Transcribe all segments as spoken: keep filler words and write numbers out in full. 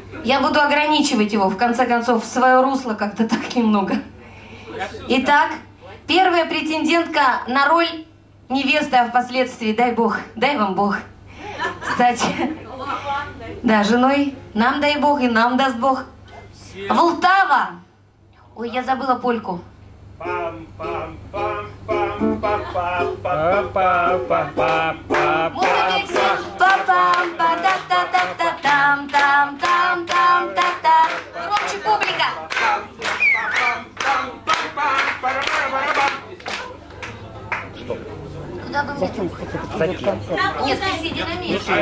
Я буду ограничивать его, в конце концов, в свое русло как-то так немного. Итак, первая претендентка на роль невесты, а впоследствии, дай бог, дай вам бог, стать, да, женой, нам дай бог и нам даст бог. Волтава! Ой, я забыла польку. Громче, публика! Куда бы мне? Нет, ты сиди на месте.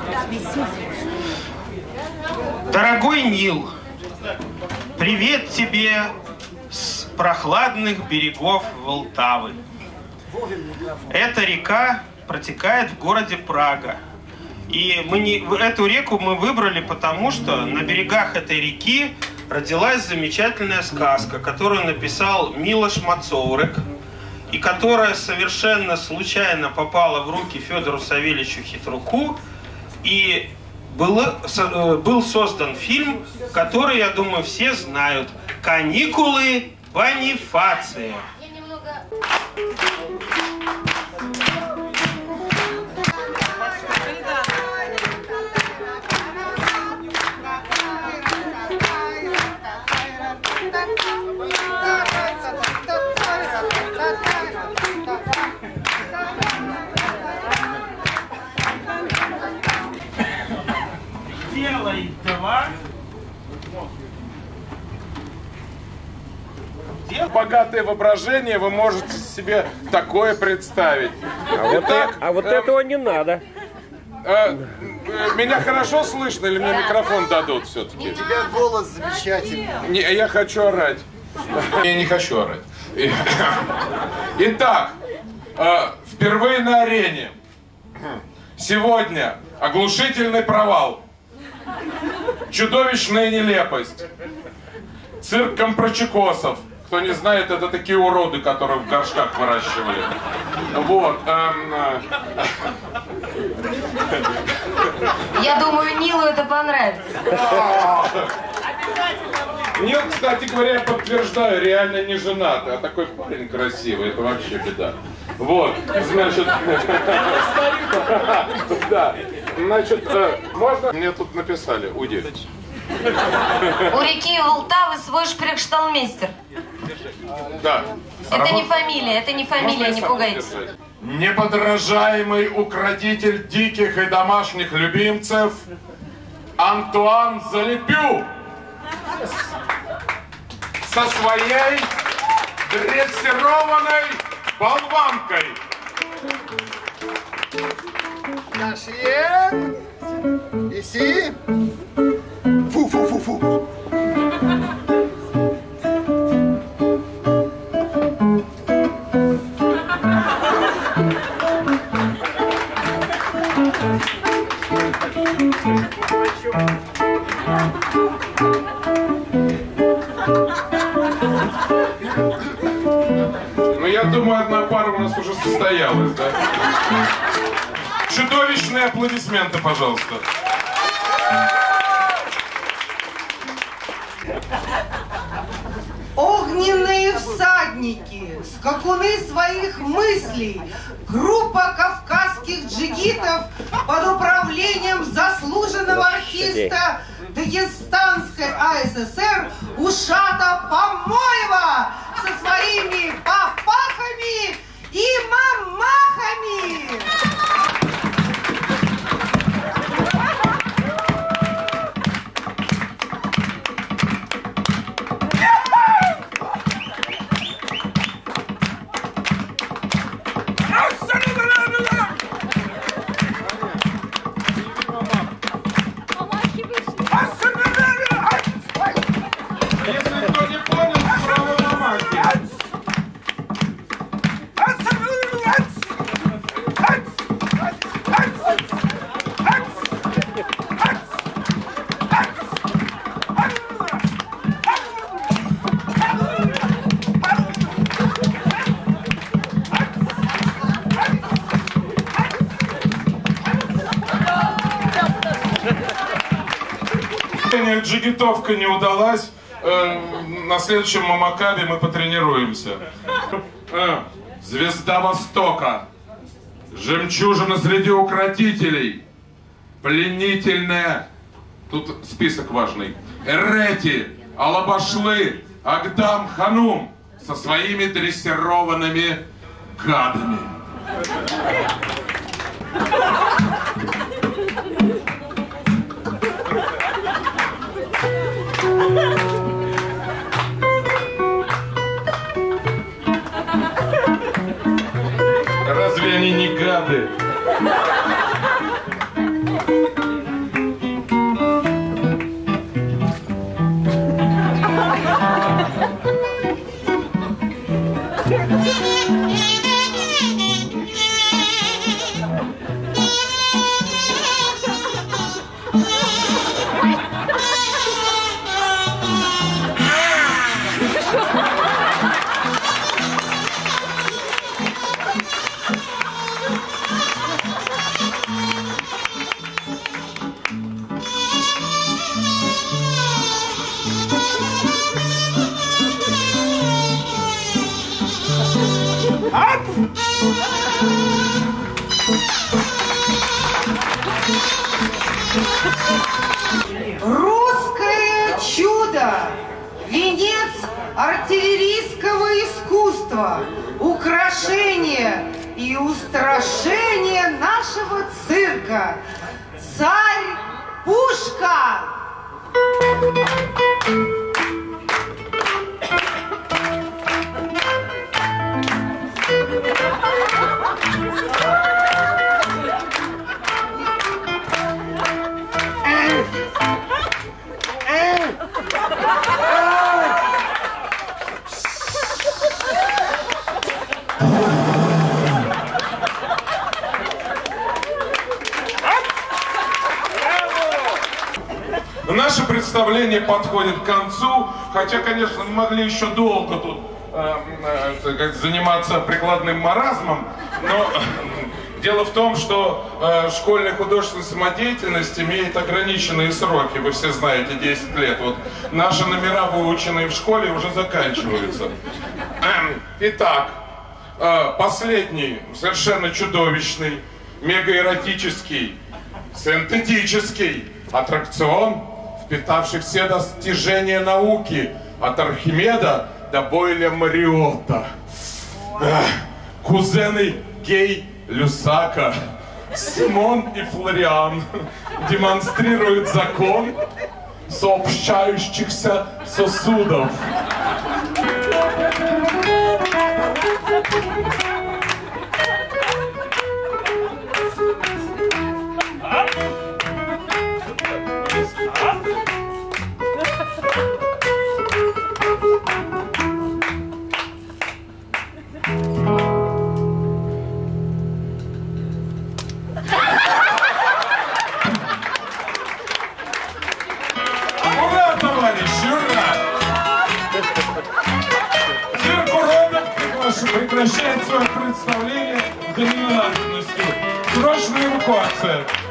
Дорогой Нил, привет тебе с прохладных берегов Волтавы. Эта река протекает в городе Прага. И мы не, эту реку мы выбрали потому, что на берегах этой реки родилась замечательная сказка, которую написал Милош Мацоурек, и которая совершенно случайно попала в руки Федору Савельичу Хитруку, и был, был создан фильм, который, я думаю, все знают. «Каникулы Бонифация». Я немного... Делай два. Богатое воображение, вы можете себе такое представить. А вот, Итак, а вот э, этого не надо. Э, э, меня хорошо слышно или мне микрофон дадут все-таки? У тебя голос замечательный. Не, я хочу орать. Я не хочу орать. Итак, э, впервые на арене. Сегодня оглушительный провал. Чудовищная нелепость. Цирк Компрочекосов. Кто не знает, это такие уроды, которые в горшках выращивали. Вот. Эм, э... Я думаю, Нилу это понравится. Нил, кстати говоря, я подтверждаю, реально не женатый, а такой парень красивый, это вообще беда. Вот, значит, да, значит, можно? Мне тут написали, уйди. У реки Волтавы свой шпрехшталмейстер. Да. Это не фамилия, это не фамилия, не пугайтесь. Неподражаемый укротитель диких и домашних любимцев Антуан Залепю со своей дрессированной болванкой. Нашли. Иси. Фу-фу-фу-фу. Ну, я думаю, одна пара у нас уже состоялась, да? Чудовищные аплодисменты, пожалуйста. Огненные всадники, скакуны своих мыслей, группа кавказских джигитов под управлением заслуженного артиста Дагестанской АССР Ушата Помоева со своими папахами и мамахами. Если кто не понял, право на магию. сожалению, джигитовка не удалась. Э, на следующем Мамакабе мы потренируемся. Э, звезда Востока. Жемчужина среди укротителей. Пленительная. Тут список важный. Эрети, Алабашлы, Агдам Ханум со своими дрессированными гадами. Разве они не гады? Русское чудо, венец артиллерийского искусства, украшение и устрашение нашего цирка. Царь Пушка! Наше представление подходит к концу, хотя, конечно, мы могли еще долго тут э, э, как, заниматься прикладным маразмом, но э, дело в том, что э, школьная художественная самодеятельность имеет ограниченные сроки, вы все знаете, десять лет. Вот наши номера, выученные в школе, уже заканчиваются. Итак, э, последний, совершенно чудовищный, мегаэротический, синтетический аттракцион, впитавший все достижения науки от Архимеда до Бойля Мариотта. Кузены Гей Люсака, Симон и Флориан демонстрируют закон сообщающихся сосудов. Прекращает свое представление за ненадобностью. Срочная эвакуация.